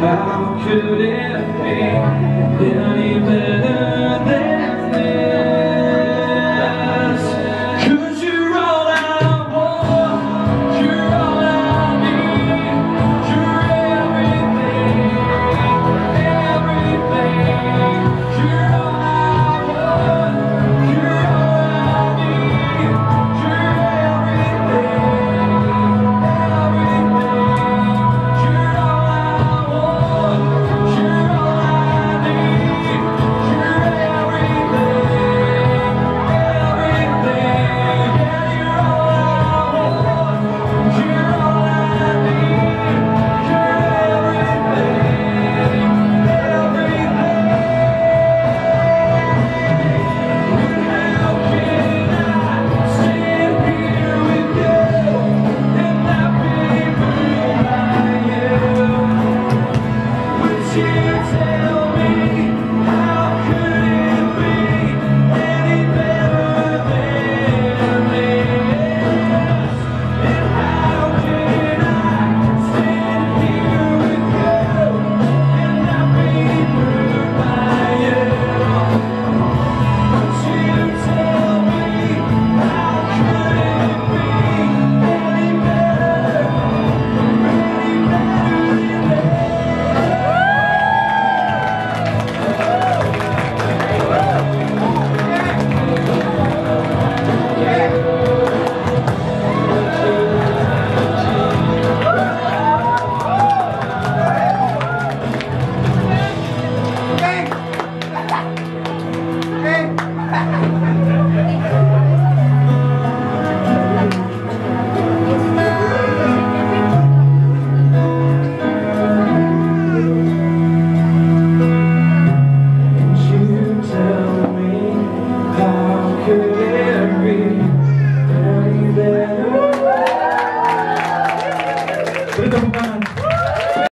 How could it be any better than this? 'Cause you're all I want, you're all I need, you're everything, everything. You're all I want, you're all I need, you're everything, everything. You're all I want, you're all I need, you're everything, everything. Yeah, you're all I want, you're all I need, you're everything, everything. How can I stand here with you and not be moved by you? Would you tell me how could it be any better than this? And how can I stand here with you and not be moved by you? Would you tell me how could it be any better than Would you tell me how could